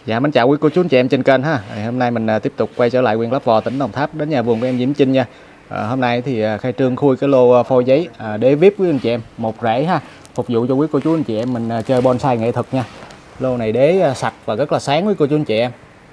Dạ, mến chào quý cô chú anh chị em trên kênh ha. Hôm nay mình tiếp tục quay trở lại huyện Lấp Vò, tỉnh Đồng Tháp, đến nhà vườn của em Diễm Trinh nha. Hôm nay thì khai trương khui cái lô phôi giấy đế VIP quý anh chị em, một rễ ha, phục vụ cho quý cô chú anh chị em mình chơi bonsai nghệ thuật nha. Lô này đế sạch và rất là sáng quý cô chú anh chị em.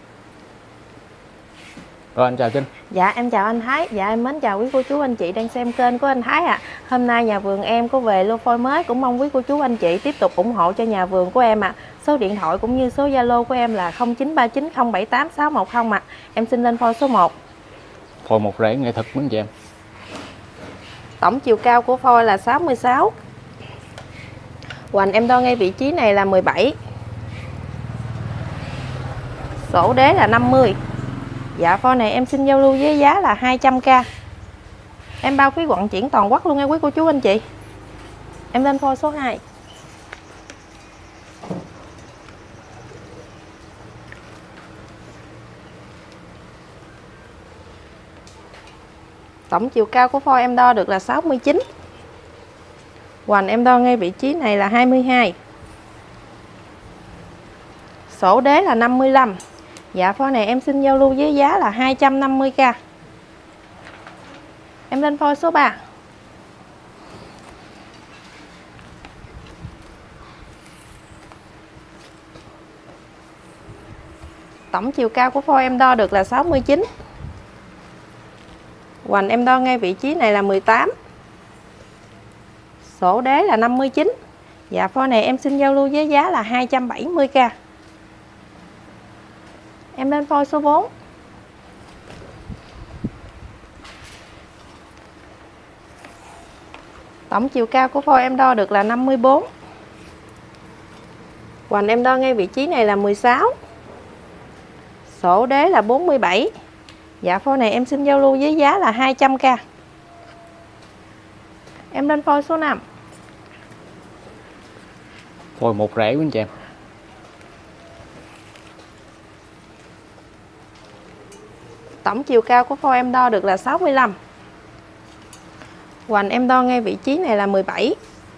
Rồi, anh chào Trinh. Dạ em chào anh Thái. Dạ em mến chào quý cô chú anh chị đang xem kênh của anh Thái ạ. Hôm nay nhà vườn em có về lô phôi mới, cũng mong quý cô chú anh chị tiếp tục ủng hộ cho nhà vườn của em ạ. Số điện thoại cũng như số Zalo của em là 0939078610 ạ. Em xin lên phôi số 1. Phôi một rễ nghệ thuật quý anh chị em. Tổng chiều cao của phôi là 66. Hoành em đo ngay vị trí này là 17. Sổ đế là 50. Dạ phôi này em xin giao lưu với giá là 200k. Em bao phí vận chuyển toàn quốc luôn nha quý cô chú anh chị. Em lên phôi số 2. Tổng chiều cao của phôi em đo được là 69. Hoành em đo ngay vị trí này là 22. Sổ đế là 55. Dạ phôi này em xin giao lưu với giá là 250k. Em lên phôi số 3. Tổng chiều cao của phôi em đo được là 69. Hoành em đo ngay vị trí này là 18. Sổ đế là 59. Dạ phôi này em xin giao lưu với giá là 270k. Em lên phôi số 4. Tổng chiều cao của phôi em đo được là 54. Hoành em đo ngay vị trí này là 16. Sổ đế là 47. Dạ phôi này em xin giao lưu với giá là 200k. Em lên phôi số 5. Phôi một rễ quý anh chị em. Tổng chiều cao của phôi em đo được là 65. Hoành em đo ngay vị trí này là 17.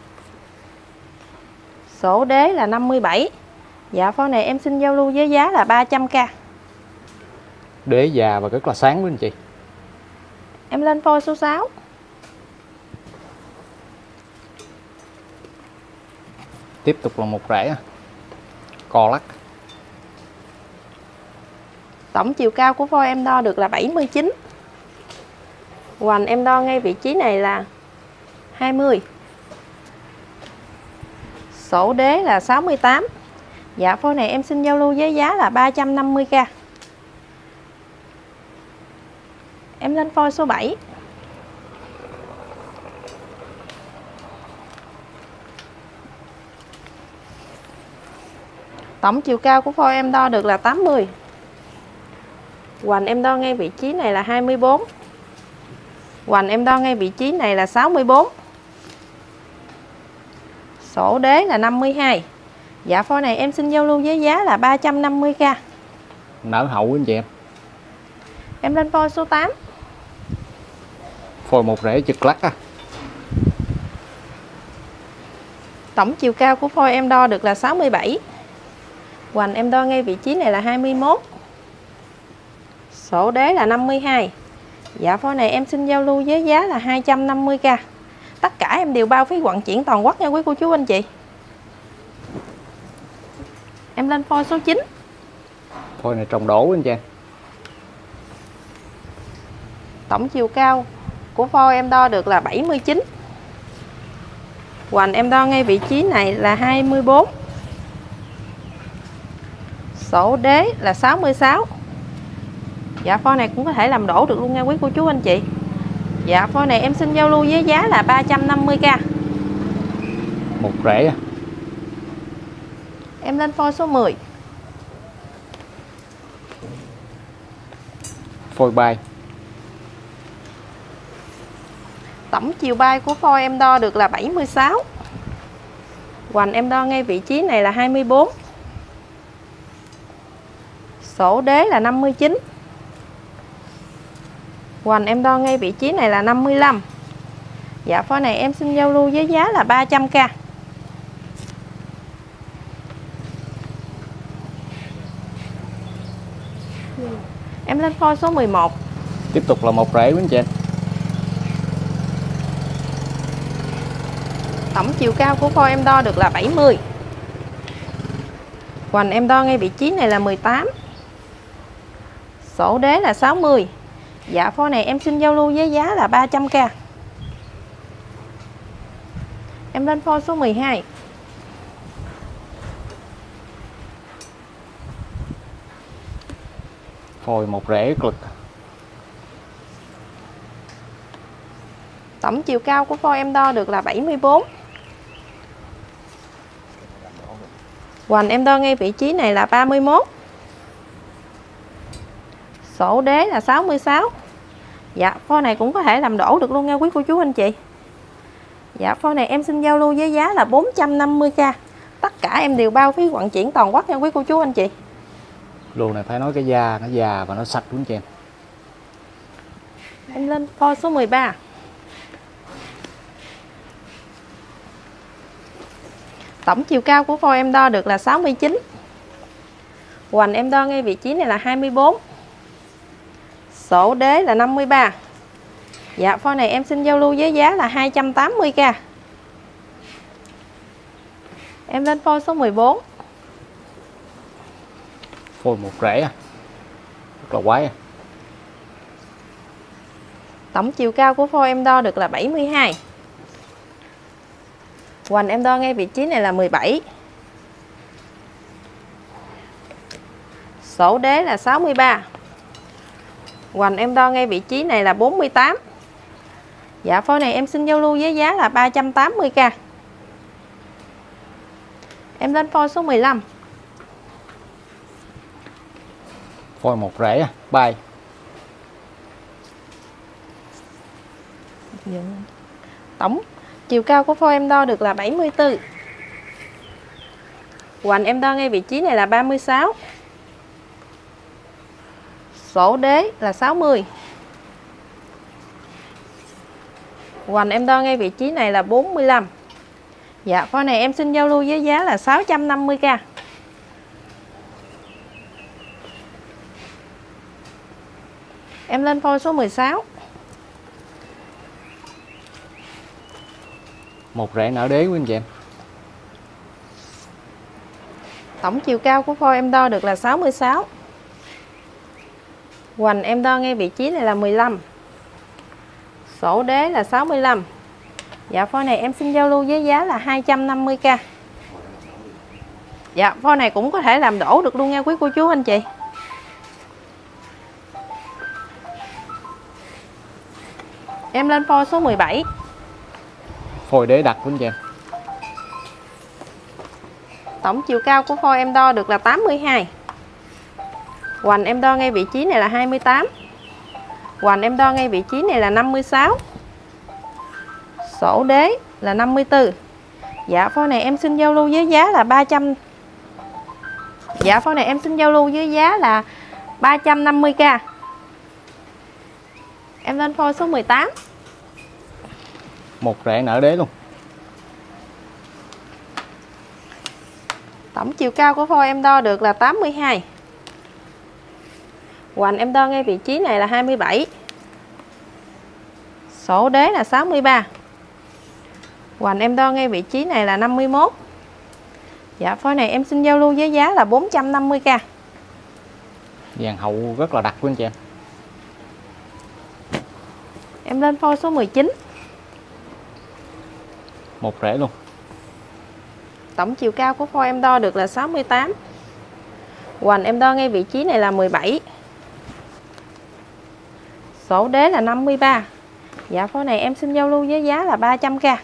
Sổ đế là 57. Dạ phôi này em xin giao lưu với giá là 300k. Đế già và rất là sáng quý anh chị. Em lên phôi số 6. Tiếp tục là một rễ co lắc. Tổng chiều cao của phôi em đo được là 79. Hoành em đo ngay vị trí này là 20. Sổ đế là 68. Dạ phôi này em xin giao lưu với giá là 350k. Em lên phôi số 7. Tổng chiều cao của phôi em đo được là 80. Hoành em đo ngay vị trí này là 24. Hoành em đo ngay vị trí này là 64. Sổ đế là 52. Dạ phôi này em xin giao lưu với giá là 350k. Nở hậu quý anh chị em. Em lên phôi số 8. Phôi một rễ trực lắc Tổng chiều cao của phôi em đo được là 67. Hoành em đo ngay vị trí này là 21. Sổ đế là 52. Dạ phôi này em xin giao lưu với giá là 250k. Tất cả em đều bao phí vận chuyển toàn quốc nha quý cô chú anh chị. Em lên phôi số 9. Phôi này trồng đổ quý anh chị em. Tổng chiều cao của phôi em đo được là 79. Hoành em đo ngay vị trí này là 24. Sổ đế là 66. Dạ phôi này cũng có thể làm đổ được luôn nha quý cô chú anh chị. Dạ phôi này em xin giao lưu với giá là 350k. Một rễ Em lên phôi số 10. phôi bay. Tổng chiều bay của phôi em đo được là 76. Hoành em đo ngay vị trí này là 24. Sổ đế là 59. Hoành em đo ngay vị trí này là 55. Dạ phôi này em xin giao lưu với giá là 300k. Em lên phôi số 11. Tiếp tục là một rễ quý anh chị em. Tổng chiều cao của phôi em đo được là 70. Hoành em đo ngay vị trí này là 18. Sổ đế là 60. Dạ phôi này em xin giao lưu với giá là 300k. Em lên phôi số 12. Phôi một rễ cực. Tổng chiều cao của phôi em đo được là 74. Hoành em đo ngay vị trí này là 31. Sổ đế là 66. Dạ phôi này cũng có thể làm đổ được luôn nha quý cô chú anh chị. Dạ phôi này em xin giao lưu với giá là 450k. Tất cả em đều bao phí vận chuyển toàn quốc nha quý cô chú anh chị. Lô này phải nói cái da nó già và nó sạch quý anh chị em. Em lên phôi số 13. Tổng chiều cao của phôi em đo được là 69. Hoành em đo ngay vị trí này là 24. Sổ đế là 53. Dạ phôi này em xin giao lưu với giá là 280k. Em lên phôi số 14. Phôi một rễ à. Rất là quái à. Tổng chiều cao của phôi em đo được là 72. Hoành em đo ngay vị trí này là 17. Sổ đế là 63. Hoành em đo ngay vị trí này là 48. Dạ phôi này em xin giao lưu với giá là 380k. Em lên phôi số 15. Phôi một rễ à. Bay. Tổng chiều cao của phôi em đo được là 74. Hoành em đo ngay vị trí này là 36. Sổ đế là 60. Hoành em đo ngay vị trí này là 45. Dạ phôi này em xin giao lưu với giá là 650k. Em lên phôi số 16. Một rễ nở đế quý anh chị em. Tổng chiều cao của phôi em đo được là 66. Hoành em đo ngay vị trí này là 15. Sổ đế là 65. Dạ phôi này em xin giao lưu với giá là 250k. Dạ phôi này cũng có thể làm đổ được luôn nha quý cô chú anh chị. Em lên phôi số 17. Phôi đế đặc quý anh chị em. Tổng chiều cao của phôi em đo được là 82. Hoành em đo ngay vị trí này là 28. Hoành em đo ngay vị trí này là 56. Sổ đế là 54. Dạ phôi này em xin giao lưu với giá là 300. Dạ phôi này em xin giao lưu với giá là 350k. Em lên phôi số 18. Một rễ nở đế luôn. Tổng chiều cao của phôi em đo được là 82. Hoành em đo ngay vị trí này là 27. Sổ đế là 63. Hoành em đo ngay vị trí này là 51. Dạ phôi này em xin giao lưu với giá là 450k. Vàng hậu rất là đặc quý anh chị em. Em lên phôi số 19. Một rễ luôn. Tổng chiều cao của phôi em đo được là 68. Hoành em đo ngay vị trí này là 17. Sổ đế là 53. Dạ phôi này em xin giao lưu với giá là 300k.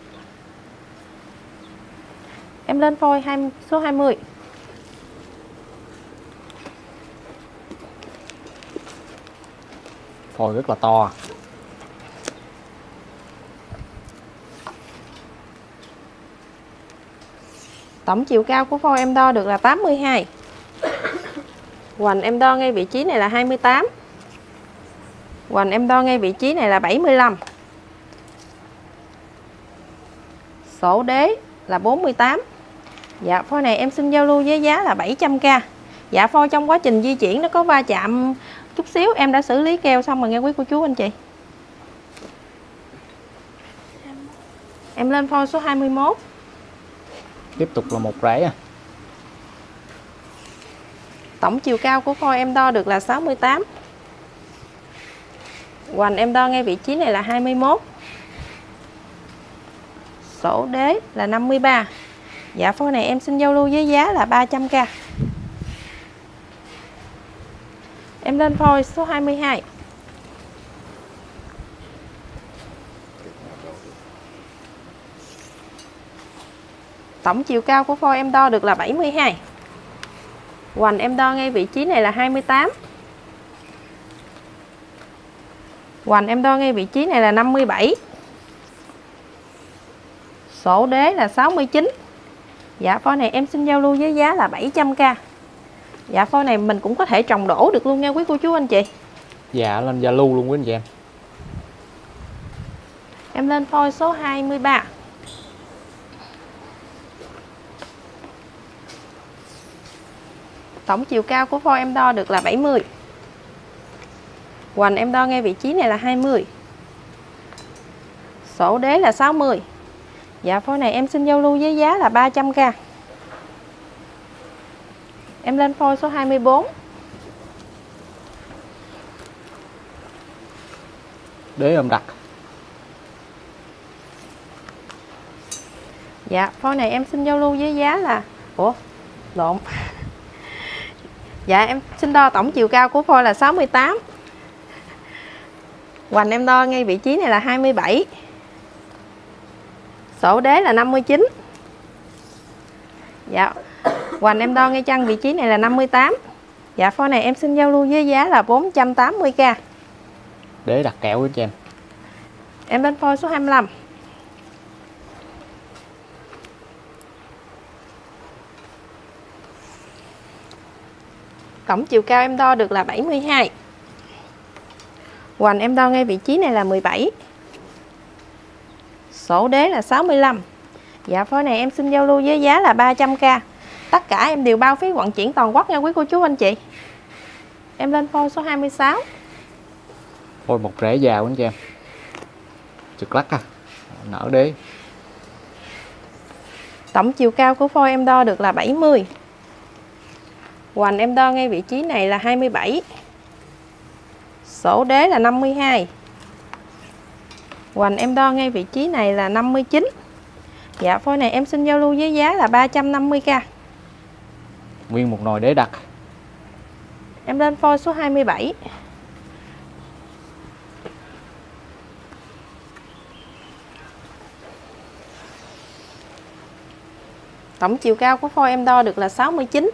Em lên phôi số 20. Phôi rất là to. Tổng chiều cao của phôi em đo được là 82. Hoành em đo ngay vị trí này là 28. Hoành em đo ngay vị trí này là 75. Sổ đế là 48. Dạ phôi này em xin giao lưu với giá là 700k. Dạ phôi trong quá trình di chuyển nó có va chạm chút xíu, em đã xử lý keo xong rồi nghe quý cô chú anh chị. Em lên phôi số 21. Tiếp tục là một rễ. Tổng chiều cao của phôi em đo được là 68. Hoành em đo ngay vị trí này là 21. Sổ đế là 53. Dạ phôi này em xin giao lưu với giá là 300k. Em lên phôi số 22. Tổng chiều cao của phôi em đo được là 72. Hoành em đo ngay vị trí này là 28. Hoành em đo ngay vị trí này là 57. Sổ đế là 69. Dạ phôi này em xin giao lưu với giá là 700k. Dạ phôi này mình cũng có thể trồng đổ được luôn nha quý cô chú anh chị. Dạ lên Zalo luôn quý anh chị em. Em lên phôi số 23. Tổng chiều cao của phôi em đo được là 70. Hoành em đo ngay vị trí này là 20. Sổ đế là 60. Dạ phôi này em xin giao lưu với giá là 300k. Em lên phôi số 24. Đế ôm đặt. Dạ phôi này em xin giao lưu với giá là lộn. Dạ em xin đo tổng chiều cao của phôi là 68. Hoành em đo ngay vị trí này là 27. Sổ đế là 59. Dạ hoành em đo ngay chân vị trí này là 58. Dạ phôi này em xin giao lưu với giá là 480k. Đế đặt kẹo quý anh chị em. Em lên phôi số 25. Tổng chiều cao em đo được là 72. Hoành em đo ngay vị trí này là 17. Sổ đế là 65. Dạ phôi này em xin giao lưu với giá là 300k. Tất cả em đều bao phí vận chuyển toàn quốc nha quý cô chú anh chị. Em lên phôi số 26. Phôi một rễ già quý anh chị em. Trực lắc nở đế. Tổng chiều cao của phôi em đo được là 70. Hoành em đo ngay vị trí này là 27. Sổ đế là 52. Hoành em đo ngay vị trí này là 59. Dạ phôi này em xin giao lưu với giá là 350k. Nguyên một nồi đế đặt. Em lên phôi số 27. Tổng chiều cao của phôi em đo được là 69.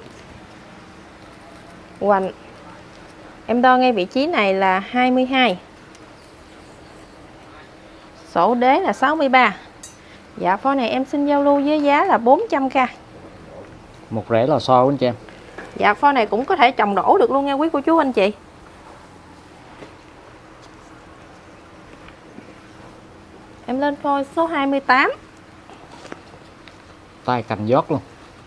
Hoành em đo ngay vị trí này là 22. Sổ đế là 63. Dạ phôi này em xin giao lưu với giá là 400k. Một rễ lò xo quý anh chị em. Dạ phôi này cũng có thể trồng đổ được luôn nha quý cô chú anh chị. Em lên phôi số 28. Tay cành giót luôn.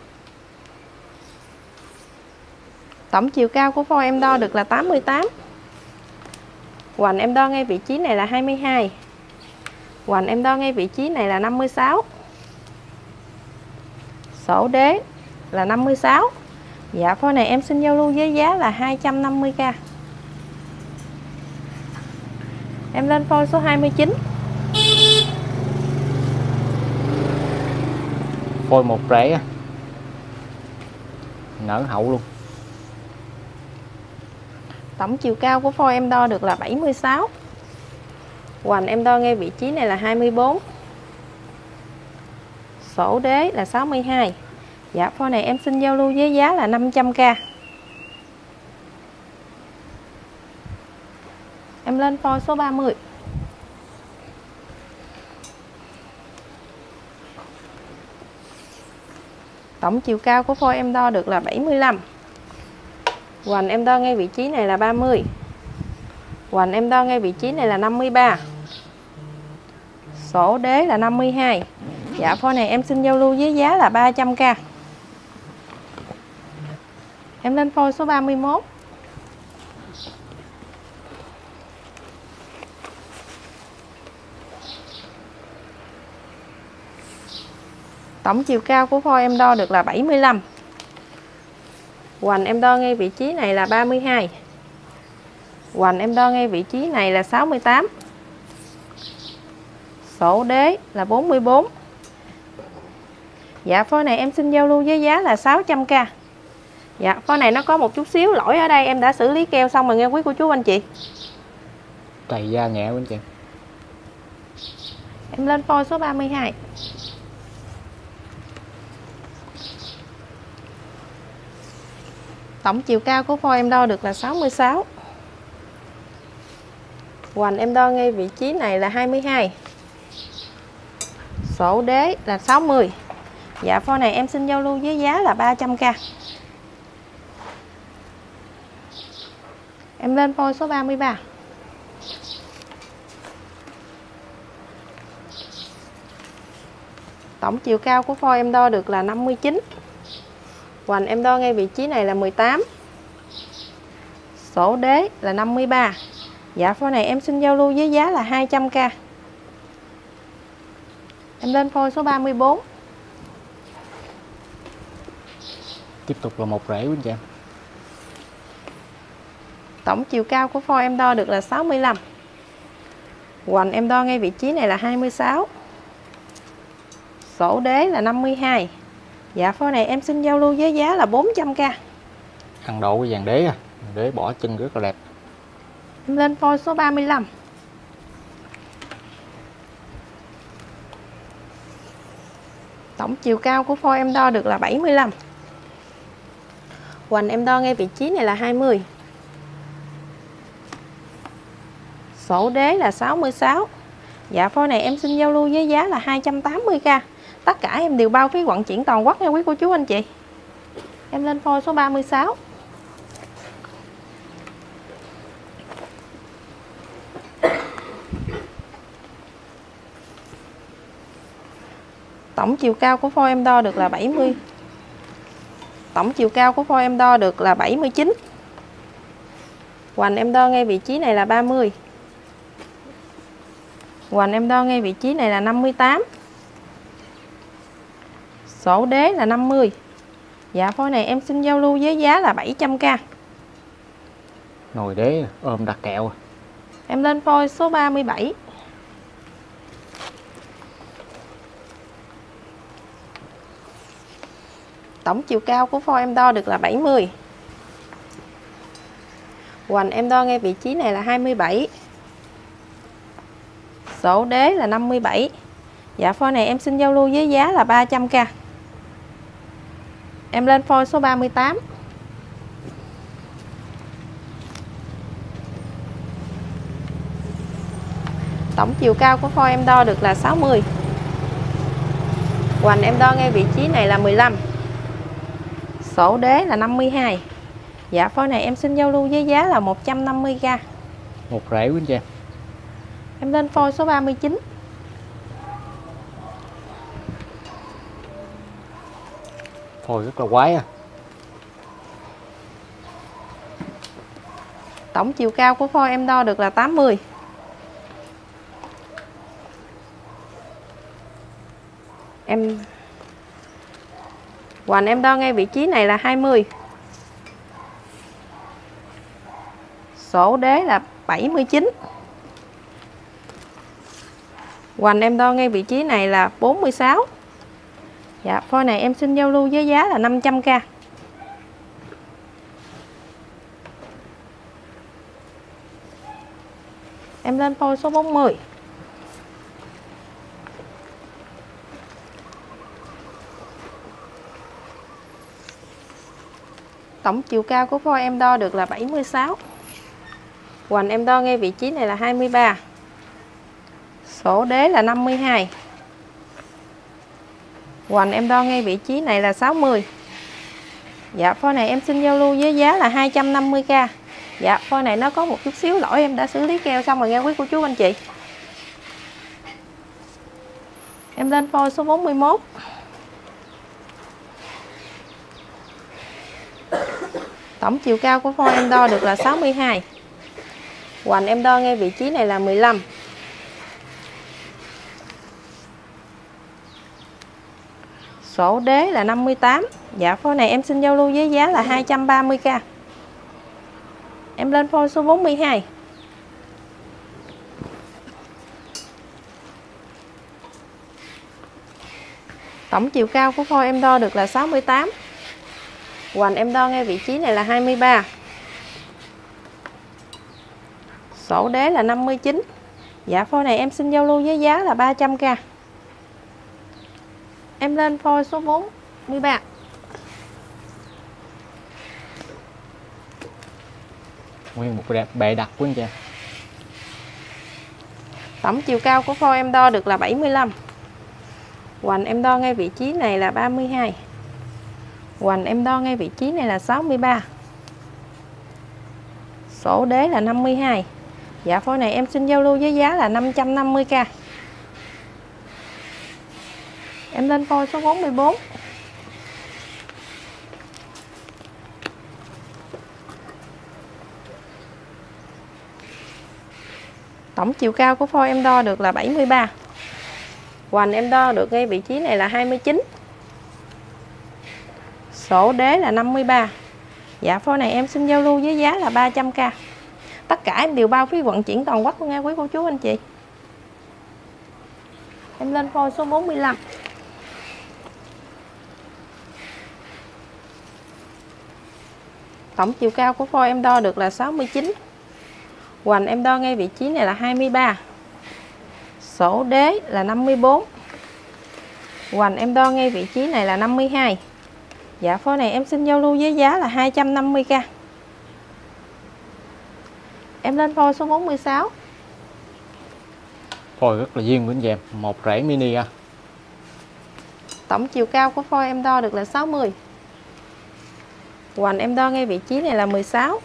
Tổng chiều cao của phôi em đo được là 88. Hoành em đo ngay vị trí này là 22. Hoành em đo ngay vị trí này là 56. Sổ đế là 56. Dạ phôi này em xin giao lưu với giá là 250k. Em lên phôi số 29. Phôi một rễ nở hậu luôn. Tổng chiều cao của phôi em đo được là 76. Hoành em đo ngay vị trí này là 24. Sổ đế là 62. Dạ phôi này em xin giao lưu với giá là 500k. Em lên phôi số 30. Tổng chiều cao của phôi em đo được là 75. Hoành em đo ngay vị trí này là 30. Hoành em đo ngay vị trí này là 53. Sổ đế là 52. Dạ phôi này em xin giao lưu với giá là 300k. Em lên phôi số 31. Tổng chiều cao của phôi em đo được là 75. Hoành em đo ngay vị trí này là 32. Hoành em đo ngay vị trí này là 68. Sổ đế là 44. Dạ phôi này em xin giao lưu với giá là 600k. Dạ phôi này nó có một chút xíu lỗi ở đây, em đã xử lý keo xong rồi nghe quý cô chú anh chị. Trầy da nhẹ quá anh chị. Em lên phôi số 32. Tổng chiều cao của phôi em đo được là 66. Hoành em đo ngay vị trí này là 22. Sổ đế là 60. Dạ phôi này em xin giao lưu với giá là 300k. Em lên phôi số 33. Tổng chiều cao của phôi em đo được là 59. Hoành em đo ngay vị trí này là 18. Sổ đế là 53. Dạ phôi này em xin giao lưu với giá là 200k. Em lên phôi số 34. Tiếp tục là một rễ của anh chị em. Tổng chiều cao của phôi em đo được là 65. Hoành em đo ngay vị trí này là 26. Sổ đế là 52. Dạ phôi này em xin giao lưu với giá là 400k. Ăn độ cái dàn đế à. Đế bỏ chân rất là đẹp. Em lên phôi số 35. Tổng chiều cao của phôi em đo được là 75. Hoành em đo ngay vị trí này là 20. Sổ đế là 66. Dạ phôi này em xin giao lưu với giá là 280k. Tất cả em đều bao phí vận chuyển toàn quốc nha quý cô chú anh chị. Em lên phôi số 36. Tổng chiều cao của phôi em đo được là 70. Tổng chiều cao của phôi em đo được là 79. Hoành em đo ngay vị trí này là 30. Hoành em đo ngay vị trí này là 58. Sổ đế là 50. Dạ phôi này em xin giao lưu với giá là 700k. Nồi đế ôm đặt kẹo. Em lên phôi số 37. Tổng chiều cao của phôi em đo được là 70. Hoành em đo ngay vị trí này là 27. Sổ đế là 57. Dạ phôi này em xin giao lưu với giá là 300k. Em lên phôi số 38. Tổng chiều cao của phôi em đo được là 60. Hoành em đo ngay vị trí này là 15. Sổ đế là 52. Dạ phôi này em xin giao lưu với giá là 150k. Một rễ của anh chị em. Em lên phôi số 39. Phôi rất là quái à. Tổng chiều cao của phôi em đo được là 80. Hoành em đo ngay vị trí này là 20. Sổ đế là 79. Hoành em đo ngay vị trí này là 46. Dạ phôi này em xin giao lưu với giá là 500k. Em lên phôi số 40. Tổng chiều cao của phôi em đo được là 76. Hoành em đo ngay vị trí này là 23. Sổ đế là 52. Hoành em đo ngay vị trí này là 60. Dạ phôi này em xin giao lưu với giá là 250k. Dạ phôi này nó có một chút xíu lỗi, em đã xử lý keo xong rồi nghe quý cô chú anh chị. Em lên phôi số 41. Tổng chiều cao của phôi em đo được là 62. Hoành em đo ngay vị trí này là 15. Sổ đế là 58. Dạ phôi này em xin giao lưu với giá là 230k. Em lên phôi số 42. Tổng chiều cao của phôi em đo được là 68. Hoành em đo ngay vị trí này là 23. Sổ đế là 59. Dạ phôi này em xin giao lưu với giá là 300k. Em lên phôi số 43. Nguyên một bệ đặt của anh chị. Tổng chiều cao của phôi em đo được là 75. Hoành em đo ngay vị trí này là 32. Hoành em đo ngay vị trí này là 63. Sổ đế là 52. Dạ phôi này em xin giao lưu với giá là 550k. Em lên phôi số 44. Tổng chiều cao của phôi em đo được là 73. Hoành em đo được ngay vị trí này là 29. Sổ đế là 53. Dạ phôi này em xin giao lưu với giá là 300k. Tất cả em đều bao phí vận chuyển toàn quốc luôn nha quý cô chú anh chị. Em lên phôi số 45. Tổng chiều cao của phôi em đo được là 69. Hoành em đo ngay vị trí này là 23. Sổ đế là 54. Hoành em đo ngay vị trí này là 52. Dạ phôi này em xin giao lưu với giá là 250k. Em lên phôi số 46. Phôi rất là duyên của anh chị em, một rễ mini à. Tổng chiều cao của phôi em đo được là 60. Hoành em đo ngay vị trí này là 16.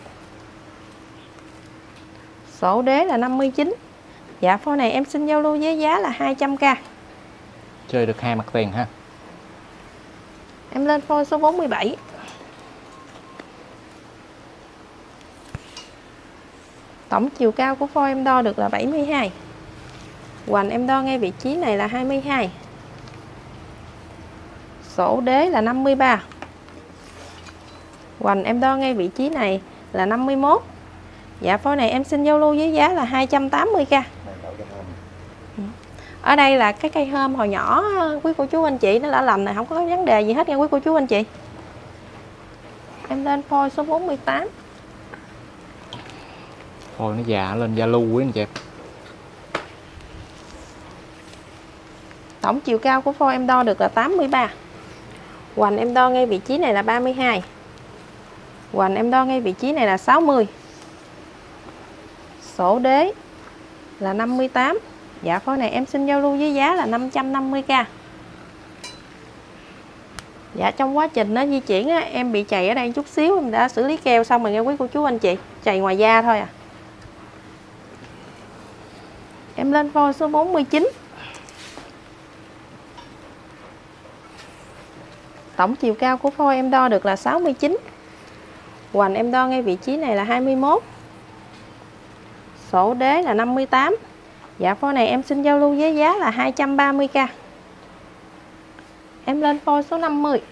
Sổ đế là 59. Dạ phôi này em xin giao lưu với giá là 200k. Chơi được hai mặt tiền ha. Em lên phôi số 47. Tổng chiều cao của phôi em đo được là 72. Hoành em đo ngay vị trí này là 22. Sổ đế là 53. Hoành em đo ngay vị trí này là 51. Dạ phôi này em xin giao lưu với giá là 280k. Ở đây là cái cây hôm hồi nhỏ quý cô chú anh chị, nó đã lành này, không có vấn đề gì hết nha quý cô chú anh chị. Em lên phôi số 48. Phôi nó già lên da lưu quý anh chị. Tổng chiều cao của phôi em đo được là 83. Hoành em đo ngay vị trí này là 32. Hoành em đo ngay vị trí này là 60. Sổ đế là 58. Dạ phôi này em xin giao lưu với giá là 550k. Dạ trong quá trình nó di chuyển á, em bị chày ở đây chút xíu, em đã xử lý keo xong rồi nha quý cô chú anh chị. Chày ngoài da thôi à. Em lên phôi số 49. Tổng chiều cao của phôi em đo được là 69. Hoành em đo ngay vị trí này là 21. Sổ đế là 58. Dạ phôi này em xin giao lưu với giá là 230k. Em lên phôi số 50.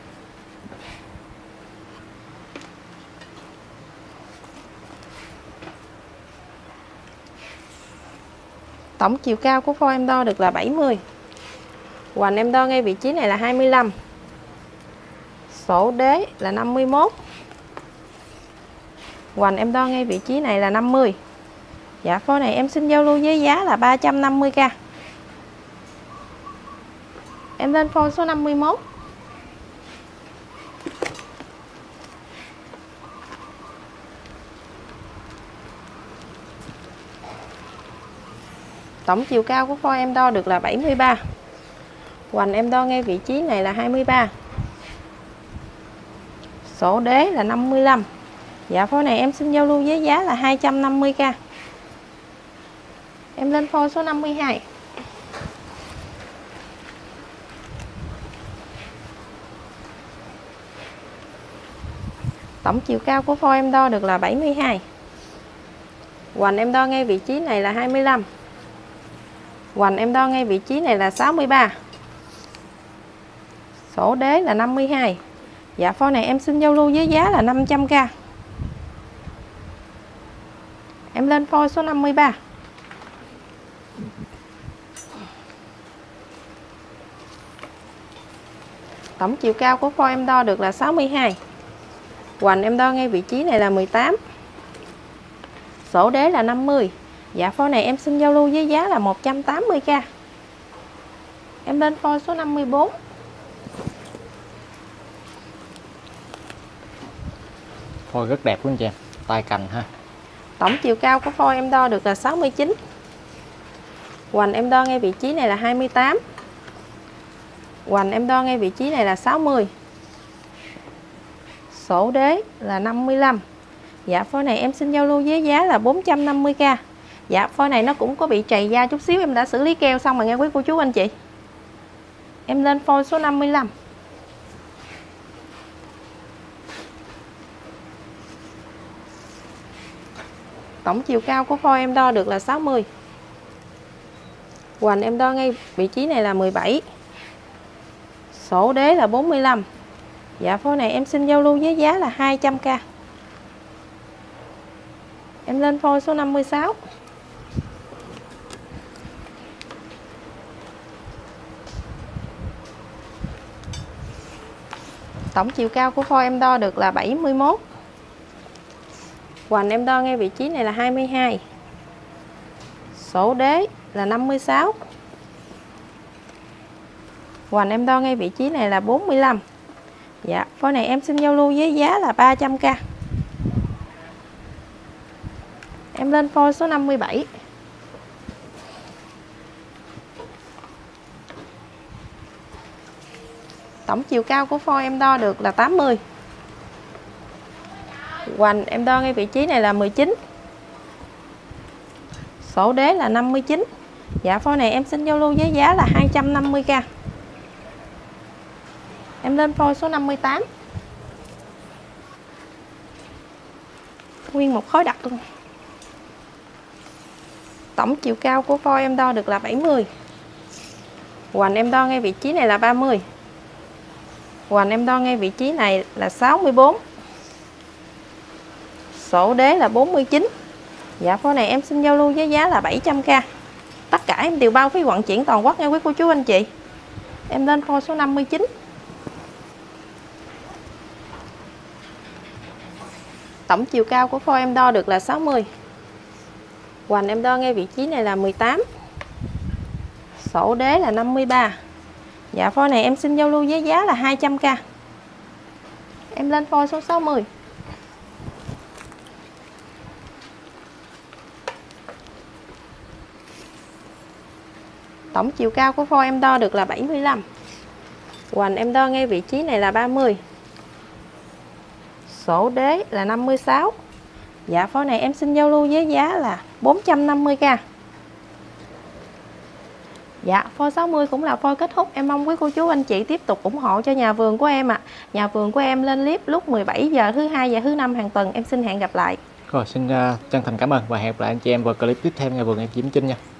Tổng chiều cao của phôi em đo được là 70. Hoành em đo ngay vị trí này là 25. Sổ đế là 51. Hoành em đo ngay vị trí này là 50. Dạ phôi này em xin giao lưu với giá là 350k. Em lên phôi số 51. Tổng chiều cao của phôi em đo được là 73. Hoành em đo ngay vị trí này là 23. Sổ đế là 55. Dạ phôi này em xin giao lưu với giá là 250k. Em lên phôi số 52. Tổng chiều cao của phôi em đo được là 72. Hoành em đo ngay vị trí này là 25. Hoành em đo ngay vị trí này là 63. Sổ đế là 52. Dạ phôi này em xin giao lưu với giá là 500k. Em lên phôi số 53. Tổng chiều cao của phôi em đo được là 62. Hoành em đo ngay vị trí này là 18. Sổ đế là 50. Dạ phôi này em xin giao lưu với giá là 180k. Em lên phôi số 54. Phôi rất đẹp luôn chị em, tay cành ha. Tổng chiều cao của phôi em đo được là 69. Hoành em đo ngay vị trí này là 28. Hoành em đo ngay vị trí này là 60. Sổ đế là 55. Dạ phôi này em xin giao lưu với giá là 450k. Dạ phôi này nó cũng có bị trầy da chút xíu, em đã xử lý keo xong rồi nghe quý cô chú anh chị. Em lên phôi số 55. Tổng chiều cao của phôi em đo được là 60. Hoành em đo ngay vị trí này là 17. Sổ đế là 45. Dạ phôi này em xin giao lưu với giá là 200k. Em lên phôi số 56. Tổng chiều cao của phôi em đo được là 71. Hoành em đo ngay vị trí này là 22. Sổ đế là 56. Hoành em đo ngay vị trí này là 45. Dạ phôi này em xin giao lưu với giá là 300k. Em lên phôi số 57. Tổng chiều cao của phôi em đo được là 80. Hoành em đo ngay vị trí này là 19. Sổ đế là 59. Dạ phôi này em xin giao lưu với giá là 250k. Em lên phôi số 58. Nguyên một khối đặc luôn. Tổng chiều cao của phôi em đo được là 70. Hoành em đo ngay vị trí này là 30. Hoành em đo ngay vị trí này là 64. Sổ đế là 49. Dạ phôi này em xin giao lưu với giá là 700k. Tất cả em đều bao phí vận chuyển toàn quốc nha quý cô chú anh chị. Em lên phôi số 59. Tổng chiều cao của phôi em đo được là 60. Hoành em đo ngay vị trí này là 18. Sổ đế là 53. Dạ phôi này em xin giao lưu với giá là 200k. Em lên phôi số 60. Tổng chiều cao của phôi em đo được là 75. Hoành em đo ngay vị trí này là 30. Sổ đế là 56. Dạ phôi này em xin giao lưu với giá là 450k. Dạ phôi 60 cũng là phôi kết thúc. Em mong quý cô chú anh chị tiếp tục ủng hộ cho nhà vườn của em ạ. Nhà vườn của em lên clip lúc 17 giờ thứ hai và thứ năm hàng tuần. Em xin hẹn gặp lại. Rồi xin chân thành cảm ơn và hẹn gặp lại anh chị em vào clip tiếp theo nhà vườn em Diễm Chinh nha.